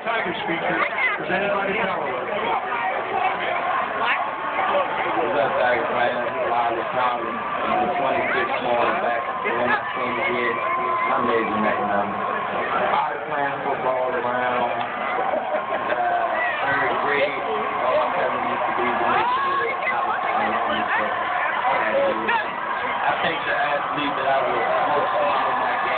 Tiger speaker presented by the Tower. What's up, Tiger fans? Live with Tommy. I'm the 26th morning back when I came here. My legs are neck number. I was playing football around third grade. All my cousins used to be the next year. I was playing on this, so I think the athlete that I was most on my game.